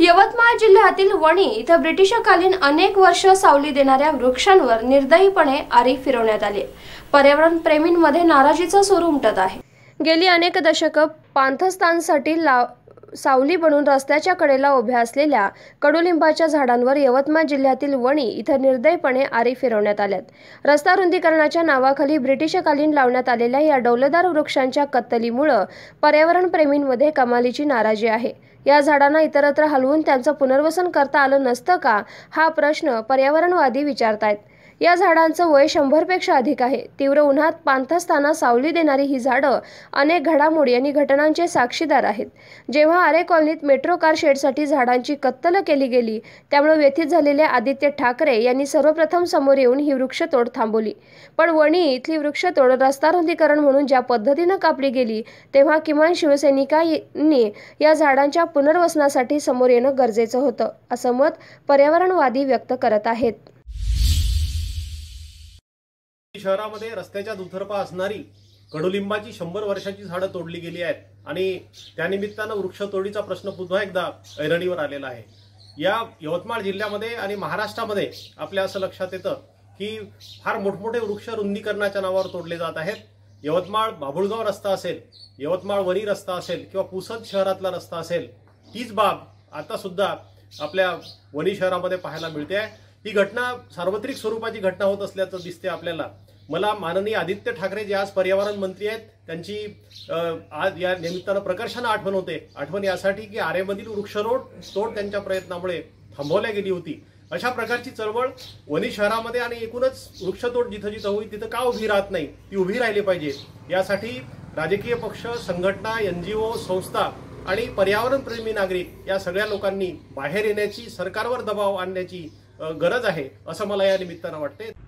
यवतमाळ जिल्ह्यातील वणी इथं ब्रिटिशकालीन अनेक वर्ष सावली देणाऱ्या वृक्षांवर निर्दयीपणे आरी फिरवण्यात आली। पर्यावरण प्रेमींमध्ये नाराजीचा सूर उमटत आहे। गेली अनेक दशकं पाणथस्थानासाठी सावली बनून रस्त्याच्या कडेला उभ्या असलेल्या कडुलिंबाच्या झाडांवर यवतमाळ जिल्ह्यातील वणी इथं निर्दयीपणे आरी फिरवण्यात आल्यात। रस्ता रुंदीकरणाच्या नावाखाली ब्रिटिशकालीन लावण्यात आलेल्या या डौलदार वृक्षांच्या कत्तलीमुळे पर्यावरण प्रेमींमध्ये कमालीची नाराजी आहे। या झाडांना इतरत्र हलवून त्यांचं पुनर्वसन करता आलं नसतं का, हा प्रश्न पर्यावरणवादी विचारतायत। या झाडांचं वय 100 पेक्षा अधिक आहे। तीव्र उन्हात पाणथस्थानात सावली देणारी ही झाडं अनेक घडामोडी आणि घटनांचे साक्षीदार आहेत। जेव्हा आरे कॉलनीत मेट्रो कार शेडसाठी झाडांची कत्तल केली गेली, त्यामुळे व्यथित झालेले आदित्य ठाकरे यांनी सर्वप्रथम समोर येऊन ही वृक्षतोड थांबवली। पण वणी इथली वृक्षतोड रस्ता रुंदीकरण म्हणून ज्या पद्धतीनं कापली गेली, तेव्हा किमान शिवसैनिकांनी या झाडांच्या पुनर्वसनासाठी समोर येणं गरजेचं होतं, असं मत पर्यावरणवादी व्यक्त करत आहेत। शहरामध्ये रस्त्याच्या दुतर्फा असणारी कडुलिंबाची 100 वर्षाची झाडं तोडली गेली आहेत आणि त्यानिमित्तानं वृक्षतोडीचा प्रश्न पुन्हा एकदा ऐरणीवर आलेला आहे। या यवतमाळ जिल्ह्यामध्ये आणि महाराष्ट्रामध्ये आपल्या असं लक्षात येतं की फार मोठमोठे वृक्ष रुंदीकरणाच्या नावावर तोडले जात आहेत। यवतमाळ बाभुळगाव रस्ता असेल, यवतमाळ वणी रस्ता असेल किंवा पुसद शहरातला रस्ता असेल, हीच बाब आता सुद्धा आपल्या वणी शहरामध्ये पाहायला मिळते आहे। ही घटना सार्वत्रिक स्वरूपाची घटना होत असल्याचं दिसते आपल्याला। मला माननीय आदित्य ठाकरे जे आज पर्यावरण मंत्री आहेत, त्यांची आज या निमित्तानं प्रकर्षानं आठवण होते। आठवण यासाठी की आरेमधील वृक्षतोड त्यांच्या प्रयत्नामुळे थांबवल्या गेली होती। अशा प्रकारची चळवळ वणी शहरामध्ये आणि एकूणच वृक्षतोड जिथं जिथं होईल तिथं का उभी राहत नाही, ती उभी राहिली पाहिजे। यासाठी राजकीय पक्ष, संघटना, NGO, संस्था आणि पर्यावरण प्रेमी नागरिक या सगळ्या लोकांनी बाहेर येण्याची, सरकारवर दबाव आणण्याची गरज आहे, असं मला या निमित्तानं वाटते।